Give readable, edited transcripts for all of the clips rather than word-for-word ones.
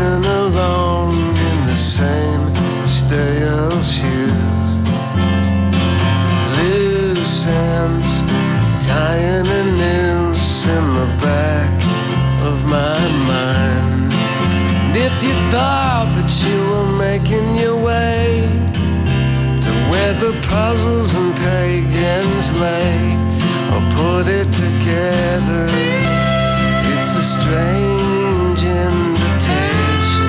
drifting along in the same stale shoes. Loose ends tying a noose in the back of my mind. And if you thought that you were making your way to where the puzzles and pagans lay, I'll put it together. It's a strange invitation.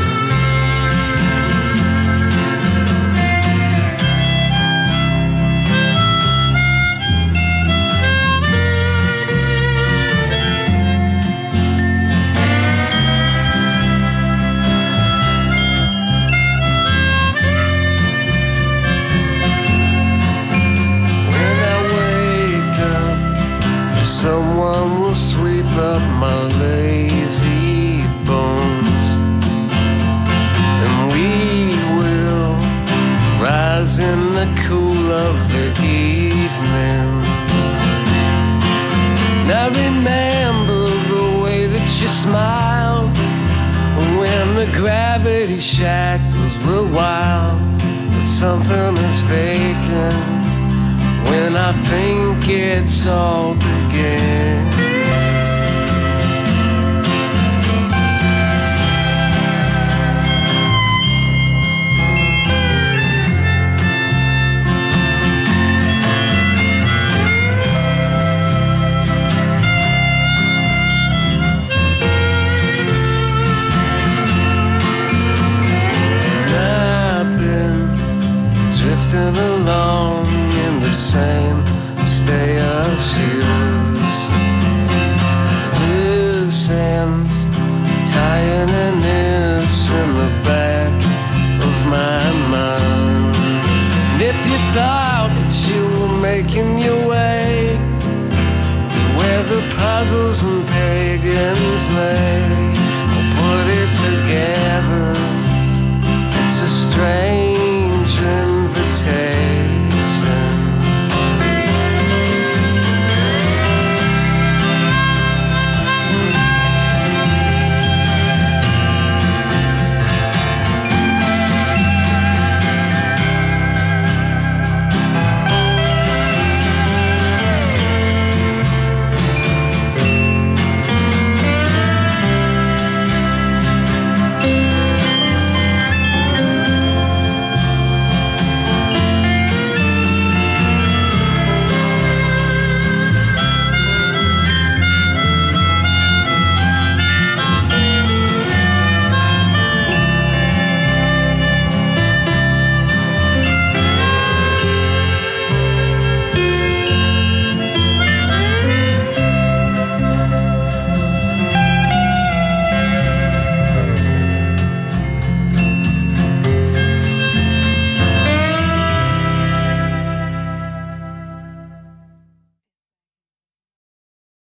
When I wake up, someone will sweep up my lazy bones, and we will rise in the cool of the evening. And I remember the way that you smiled when the gravity shackles were wild. But something is vacant when I think it's all began.